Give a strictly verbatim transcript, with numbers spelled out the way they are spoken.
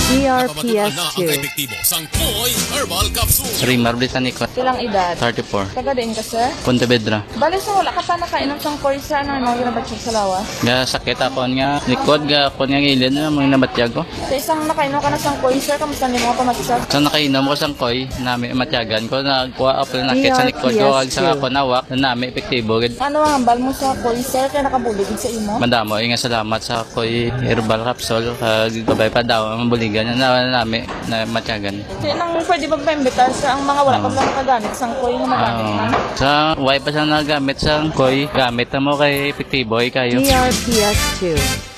D R P S two. Sang Koi Herbal Capsule. Rimar Britannico. Silang edad? thirty-four. Taga din ka, sir? Pontevedra. Bali sa wala ka pa nakainom sang Koi, sir. Ano yung mga ginabatsog sa lawas? Nga sakit akon nga. Likod nga akon nga gilid na mga nabatyag ko. Sa isang nakainom ka na sang Koi, sir, kamusta niyo mga pamatsag? So nakainom ko sang Koi, nami matyagan ko. Nagkuha ako na nakit sa likod ko. Ag sa ako nawak na nami epektibo. Ano ang hambal mo sa Koi, sir? Kaya nakabulig sa imo? Mandamo, nga salamat sa Koi Herbal Capsule. Kag babay pa daw ang buligan na nami na matyagan. Kaya nang pwede ba pa-imbitar sa ang mga wala pa lang nakagamit sang Koi na magamit Uh, man? sa wifi pa siya nagamit sa Koi, gamit na mo kay epektibo kayo. D R P S two.